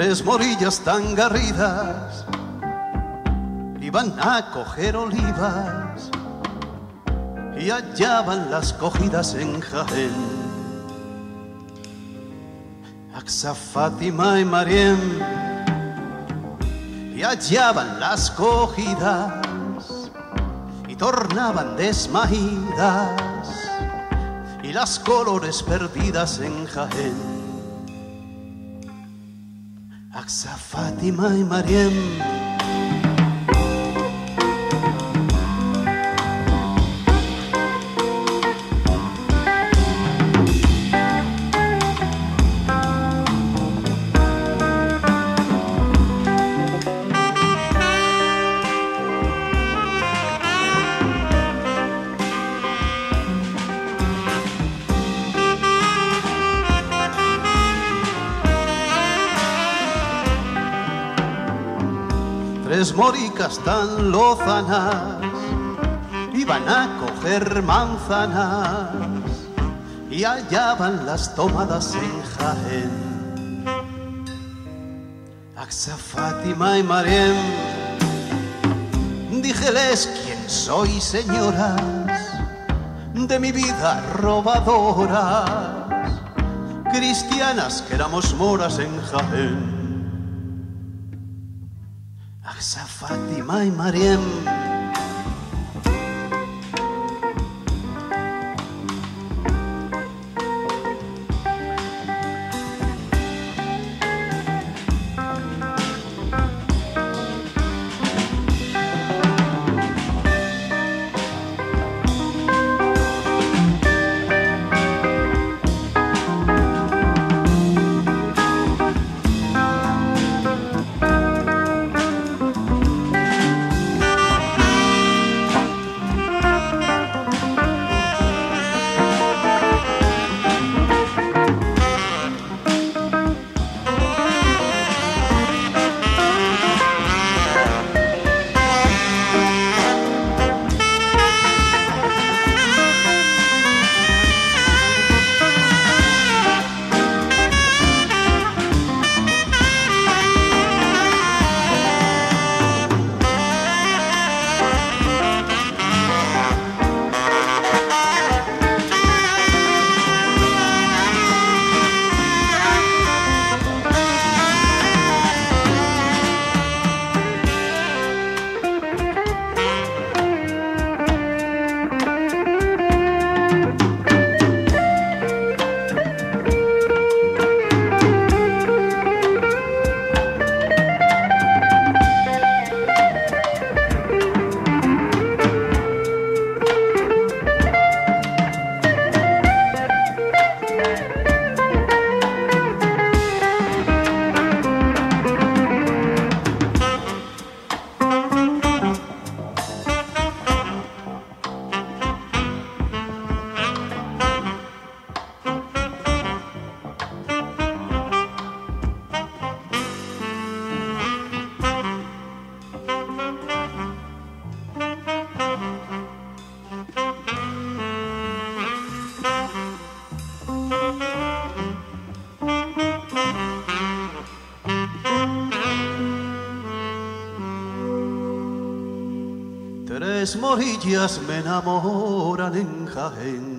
Tres morillas tan garridas iban a coger olivas y hallaban las cogidas en Jaén. Axa, Fátima y Mariem y hallaban las cogidas y tornaban desmaídas y las colores perdidas en Jaén. Axa, Fátima y Mariem. Tres moricas tan lozanas iban a coger manzanas y hallaban las tomadas en Jaén. Axa, Fátima y Mariem, díjeles quién soy, señoras, de mi vida robadoras, cristianas que éramos moras en Jaén. Axa, Fátima y Mariem. Tres morillas me enamoran en Jaén.